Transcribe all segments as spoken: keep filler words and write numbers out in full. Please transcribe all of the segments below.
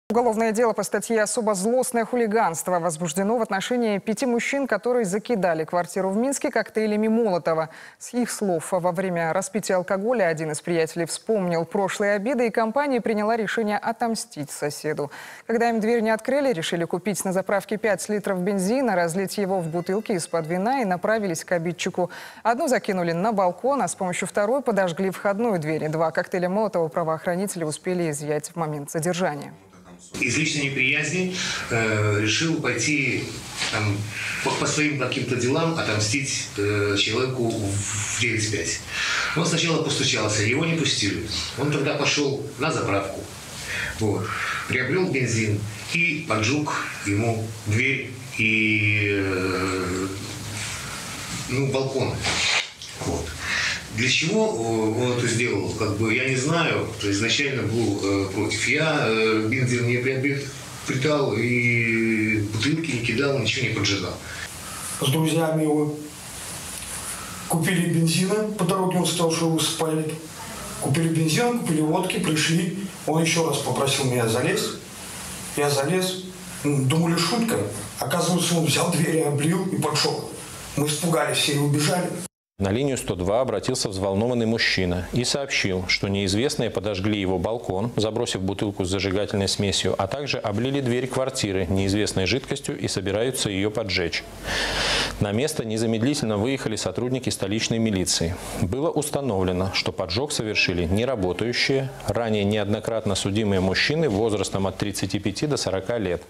Уголовное дело по статье «Особо злостное хулиганство» возбуждено в отношении пяти мужчин, которые закидали квартиру в Минске коктейлями Молотова. С их слов, во время распития алкоголя один из приятелей вспомнил прошлые обиды, и компания приняла решение отомстить соседу. Когда им дверь не открыли, решили купить на заправке пять литров бензина, разлить его в бутылки из-под вина и направились к обидчику. Одну закинули на балкон, а с помощью второй подожгли входную дверь. Два коктейля Молотова правоохранители успели изъять в момент задержания. Из личной неприязни э, решил пойти там, по, по своим каким-то делам отомстить э, человеку в девять пять. Он сначала постучался, его не пустили. Он тогда пошел на заправку, вот, приобрел бензин и поджег ему дверь и э, ну, балкон. Вот. Для чего он это сделал, как бы я не знаю, изначально был э, против. Я э, бензин не приобретал и бутылки не кидал, ничего не поджигал. С друзьями его купили бензина, по дороге он сказал, что его спалит. Купили бензин, купили водки, пришли. Он еще раз попросил меня залезть. Я залез. Думали, шутка. Оказывается, он взял дверь и облил и поджег. Мы испугались все и убежали. На линию сто два обратился взволнованный мужчина и сообщил, что неизвестные подожгли его балкон, забросив бутылку с зажигательной смесью, а также облили дверь квартиры неизвестной жидкостью и собираются ее поджечь. На место незамедлительно выехали сотрудники столичной милиции. Было установлено, что поджог совершили неработающие, ранее неоднократно судимые мужчины возрастом от тридцати пяти до сорока лет.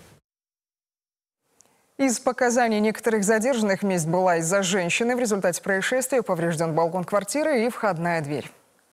Из показаний некоторых задержанных месть была из-за женщины. В результате происшествия поврежден балкон квартиры и входная дверь.